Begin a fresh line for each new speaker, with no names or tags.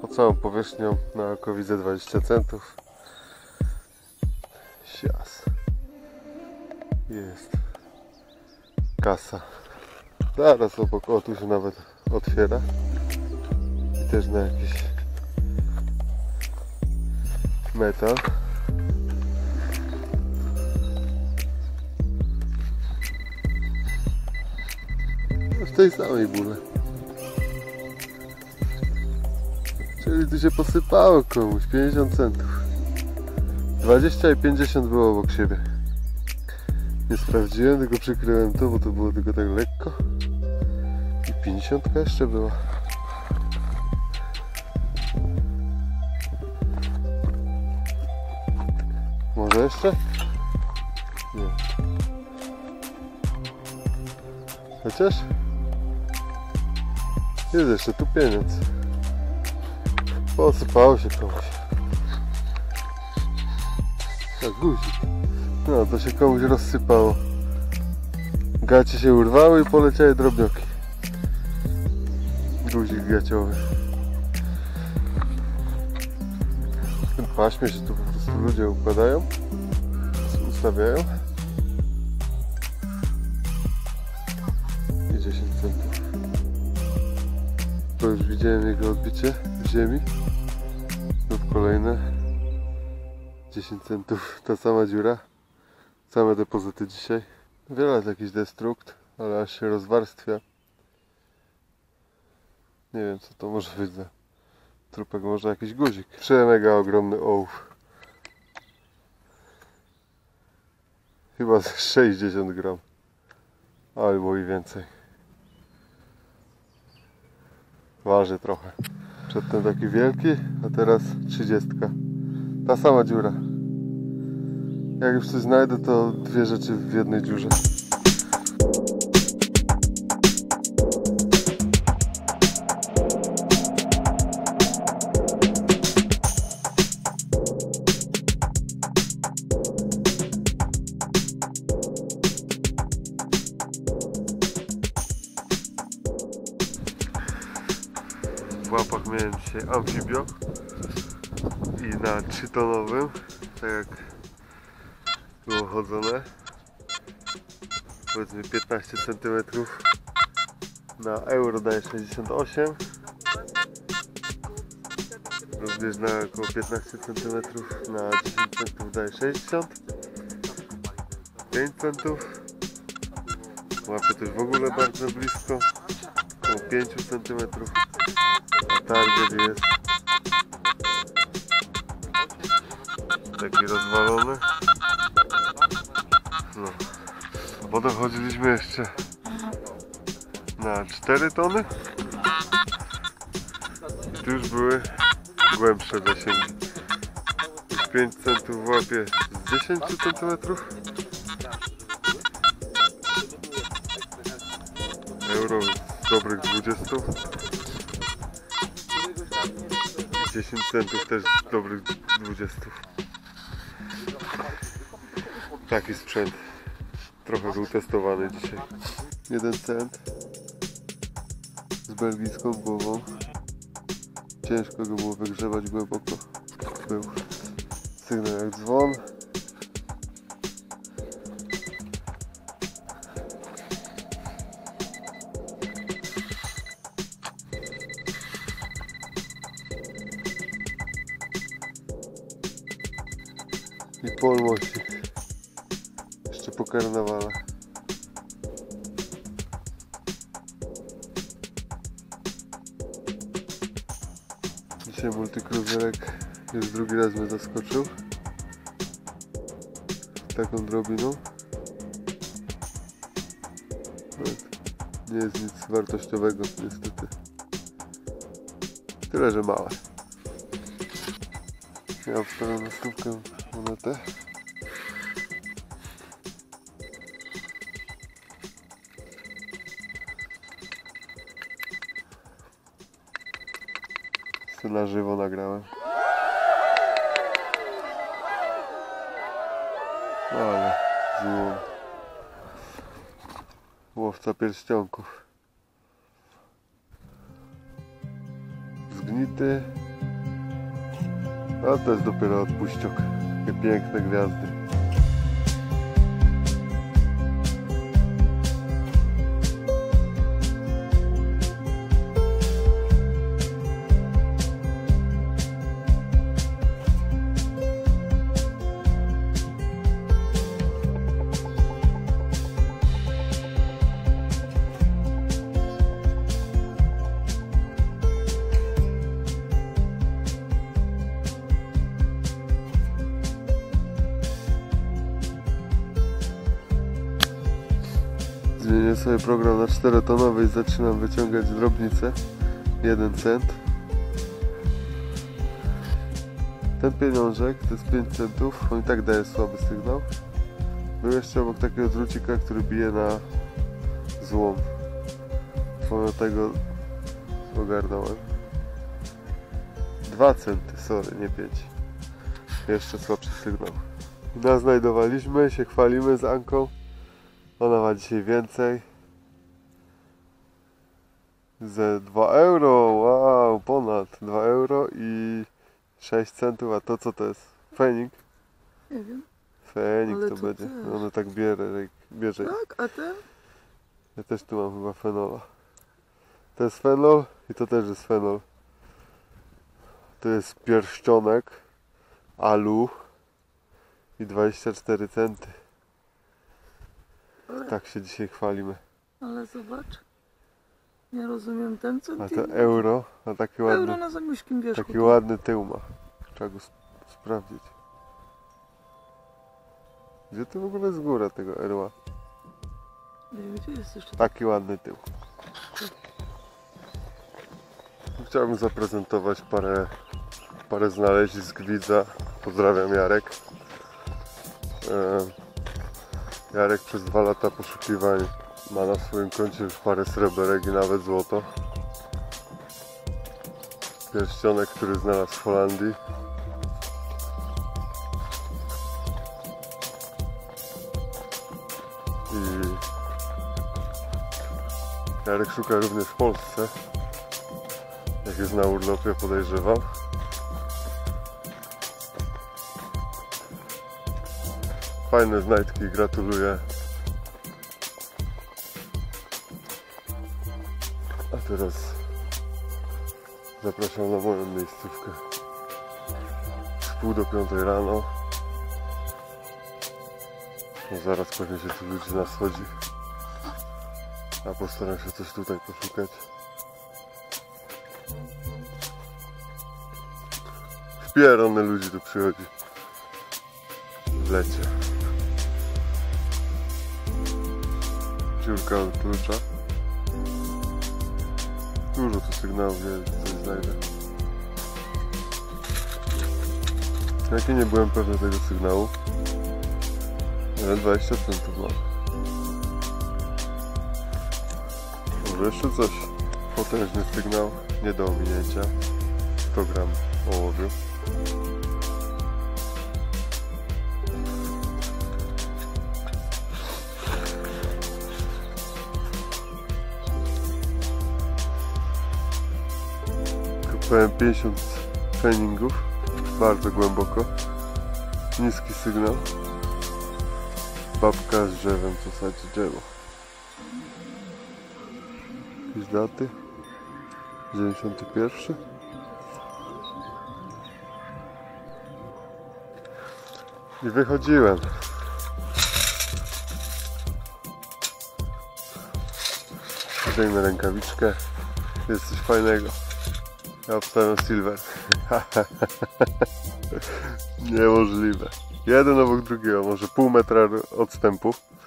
po całą powierzchnią na oko widzę 20 centów. Sias. Jest kasa. Zaraz obok, o tu się nawet otwiera. I też na jakiś metal. W tej samej bóle. Czyli tu się posypało komuś 50 centów. 20 i 50 było obok siebie. Nie sprawdziłem, tylko przykryłem to, bo to było tylko tak lekko. I 50 jeszcze była. Może jeszcze? Nie. Chociaż? Jest jeszcze tu pieniądz. Posypało się komuś. Tak, guzik. No, to się komuś rozsypało. Gacie się urwały i poleciały drobnioki. Guzik gaciowy. W tym paśmie się tu po prostu ludzie układają. Ustawiają. I 10 centów. To już widziałem jego odbicie w ziemi. Znów kolejne 10 centów, ta sama dziura. Same depozyty dzisiaj. Wiele jakiś destrukt, ale aż się rozwarstwia. Nie wiem co to może być za trupek, może jakiś guzik. Mega ogromny ołów. Chyba 60 gram. Albo i więcej. Waży trochę. Przedtem taki wielki, a teraz 30. Ta sama dziura. Jak już coś znajdę, to dwie rzeczy w jednej dziurze. W łapach miałem dzisiaj amfibio i na 3-tonowym, tak jak było chodzone, powiedzmy 15 cm na euro daje 68, również na około 15 cm na 10 centów daje 60, 5 centów, łapie też w ogóle bardzo blisko, około 5 cm, a target jest taki rozwalony. No. Potem chodziliśmy jeszcze na 4 tony i tu już były głębsze zasięgi. 5 centów łapie z 10 cm, euro z dobrych 20 i 10 centów też z dobrych 20. Taki sprzęt trochę był testowany dzisiaj. 1 cent z belgijską głową. Ciężko go było wygrzebać głęboko. Był sygnał jak dzwon. I polmosik. Jeszcze po karnawale. Dzisiaj multikruzerek już drugi raz mnie zaskoczył. Taką drobiną. Nie jest nic wartościowego niestety. Tyle, że małe. Ja obstawiam na stówkę monetę. Na żywo nagrałem. Ale złom. Łowca pierścionków. Zgnity, A to jest dopiero odpuściok. Takie piękne gwiazdy. Zmienię sobie program na 4-tonowy i zaczynam wyciągać drobnicę. 1 cent. Ten pieniążek to jest 5 centów. On i tak daje słaby sygnał. Był jeszcze obok takiego drucika, który bije na złom. Pomimo tego ogarnąłem. 2 centy, sorry, nie 5. Jeszcze słabszy sygnał. Znajdowaliśmy, się chwalimy z Anką. Ona ma dzisiaj więcej. Ze 2 euro, wow, ponad 2 euro i 6 centów, a to co to jest? Fenik?
Nie wiem.
Fenik
Ale
to
to
będzie.
też.
Ona tak bierze.
Tak, a ten?
Ja też tu mam chyba fenola. To jest fenol i to też jest fenol. To jest pierścionek alu i 24 centy.
Ale,
Tak się dzisiaj chwalimy.
ale zobacz. Nie rozumiem ten
A
centymetr.
to euro, a taki ładny,
Euro na zamieszkim wierzchu.
taki ładny tył ma. Trzeba go sprawdzić. Gdzie to w ogóle jest góra tego erła?
Nie wiem, gdzie jest jeszcze.
Taki ładny tył. Chciałbym zaprezentować parę znalezisk widza. Pozdrawiam Jarek. Jarek przez 2 lata poszukiwań ma na swoim koncie już parę sreberek i nawet złoto. Pierścionek, który znalazł w Holandii. I Jarek szuka również w Polsce. Jak jest na urlopie, podejrzewam. Fajne znajdki, gratuluję. A teraz zapraszam na moją miejscówkę. Z 4:30 rano. No zaraz pewnie się tu ludzi naschodzi. A postaram się coś tutaj poszukać. Wpierony ludzi tu przychodzi. W lecie. Dziurka od klucza. Dużo tu sygnałów jest, coś znajdę. Jakie nie byłem pewny tego sygnału. Ale 20 centów mam. Może jeszcze coś. Potężny sygnał, nie do ominięcia. 100 gram ołowiu. Kupałem 50 treningów, bardzo głęboko. Niski sygnał. Babka z drzewem, co sadzi drzewo. Jakieś daty? 91. I wychodziłem. Zdejmę rękawiczkę. Jest coś fajnego. Ja obstawiam silver. Niemożliwe. Jeden obok drugiego, może pół metra odstępu.